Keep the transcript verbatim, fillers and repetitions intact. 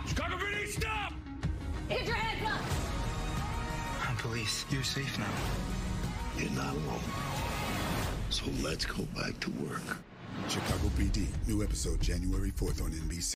Chicago P D, stop! Get your hands up! I'm police. You're safe now. You're not alone. So let's go back to work. Chicago P D. New episode January fourth on N B C.